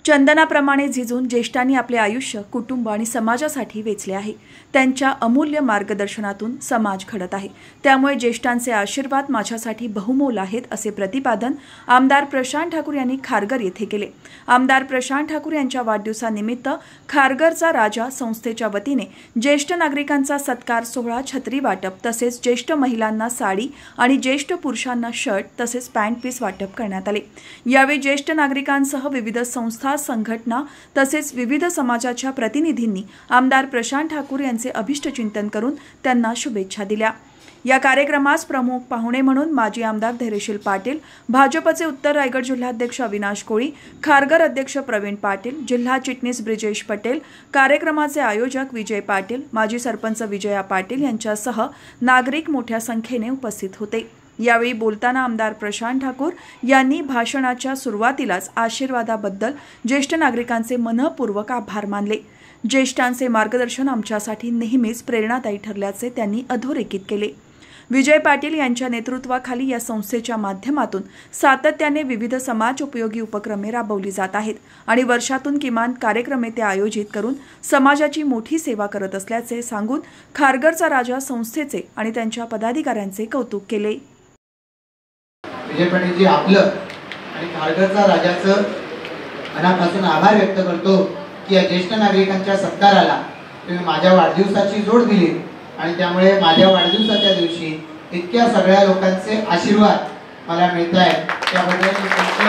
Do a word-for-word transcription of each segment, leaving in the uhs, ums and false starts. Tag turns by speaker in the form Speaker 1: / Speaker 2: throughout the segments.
Speaker 1: चंदनाप्रमाणे झिजून ज्येष्ठांनी आपले आयुष्य, कुटुंब आणि समाजासाठी वेचले आहे। त्यांच्या अमूल्य मार्गदर्शनातून समाज घडत आहे। त्यामुळे ज्येष्ठांचे आशीर्वाद माझ्यासाठी बहुमोल आहेत, असे प्रतिपादन आमदार प्रशांत ठाकूर यांनी खारघर येथे केले। आमदार प्रशांत ठाकूर यांच्या वाढदिवसानिमित्त खारघरचा राजा संस्थेच्या वतीने ज्येष्ठ नागरिकांचा सत्कार सोहळा, छत्री वाटप तसेच ज्येष्ठ महिलांना साडी आणि ज्येष्ठ पुरुषांना शर्ट तसेच पॅन्ट पीस वाटप करण्यात आले। यावेळी ज्येष्ठ नागरिकांसह विविध संस्था, संघटना तसेच विविध समाजाच्या प्रतिनिधींनी आमदार प्रशांत ठाकूर यांचे अभिष्टचिंतन करून त्यांना शुभेच्छा दिल्या। या कार्यक्रमास प्रमुख पाहुणे म्हणून माजी आमदार धैर्यशील पाटील, भाजपचे उत्तर रायगड जिल्हाध्यक्ष अविनाश कोळी, खारघर अध्यक्ष प्रवीण पाटील, जिल्हा चिटणीस ब्रिजेश पटेल, कार्यक्रमाचे आयोजक विजय पाटील, माजी सरपंच विजया पाटील यांच्यासह नागरिक मोठ्या संख्येने उपस्थित होते। यावेळी बोलताना आमदार प्रशांत ठाकूर यांनी भाषणाच्या सुरुवातीलाच आशीर्वादाबद्दल ज्येष्ठ नागरिकांचे मनःपूर्वक आभार मानले। ज्येष्ठांचे मार्गदर्शन आमच्यासाठी नेहमीच प्रेरणादायी ठरल्याचे त्यांनी अधोरेखित केले। विजय पाटील यांच्या नेतृत्वाखाली या संस्थेच्या माध्यमातून सातत्याने विविध समाज उपयोगी उपक्रमे राबवली जात आहेत आणि वर्षातून किमान कार्यक्रमे ते आयोजित करून समाजाची मोठी सेवा करत असल्याचे सांगून खारघरचा राजा संस्थेचे आणि त्यांच्या पदाधिकाऱ्यांचे कौतुक केले।
Speaker 2: विजय पाटील जी आपलं आणि खारघरचा राजाचं मनापासून आभार व्यक्त करतो की या ज्येष्ठ नागरिकांच्या सत्काराला तुम्ही माझ्या वाढदिवसाची जोड दिली आणि त्यामुळे माझ्या वाढदिवसाच्या दिवशी इतक्या सगळ्या लोकांचे आशीर्वाद मला मिळत आहेत, त्याबद्दल मी तुमचं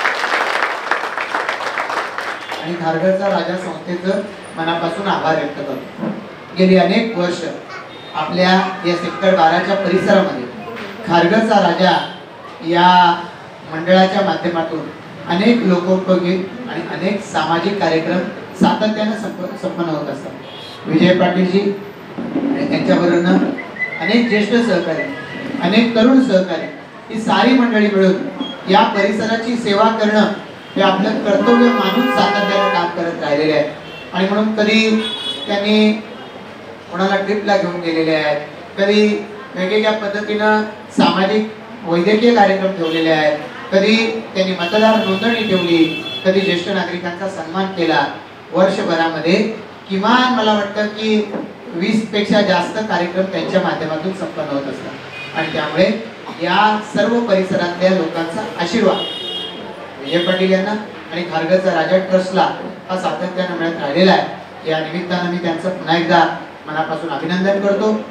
Speaker 2: आणि खारघरचा राजा संस्थेचं मनापासून आभार व्यक्त करतो। गेली अनेक वर्ष आपल्या या सेक्टर बाराच्या परिसरामध्ये खारघरचा राजा या मंडळाच्या माध्यमातून अनेक लोकोपयोगी आणि अनेक सामाजिक कार्यक्रम सातत्याने संपन्न होत असतात। विजय पाटीलजी आणि त्यांच्याबरोबर अनेक ज्येष्ठ सहकारी, अनेक तरुण सहकारी, ही सारी मंडळी मिळून या परिसराची सेवा करणं हे आपलं कर्तव्य मानून सातत्याने काम करत राहिलेले आहेत। आणि म्हणून कधी त्यांनी कोणाला ट्रिपला घेऊन गेलेले आहेत, कधी वेगवेगळ्या पद्धतीनं सामाजिक वैद्यकीय कार्यक्रम ठेवलेले आहेत, कधी त्यांनी मतदार नोंदणी ठेवली, कधी ज्येष्ठ नागरिकांचा सन्मान केला। वर्षभरामध्ये किमान मला वाटतं की वीस पेक्षा जास्त कार्यक्रम त्यांच्या माध्यमातून संपन्न होत असतात आणि त्यामुळे या सर्व परिसरातल्या लोकांचा आशीर्वाद विजय पाटील यांना आणि खारघरचा राजा ट्रस्टला हा सातत्याने मिळत राहिलेला आहे। या निमित्तानं मी त्यांचं पुन्हा एकदा मनापासून अभिनंदन करतो।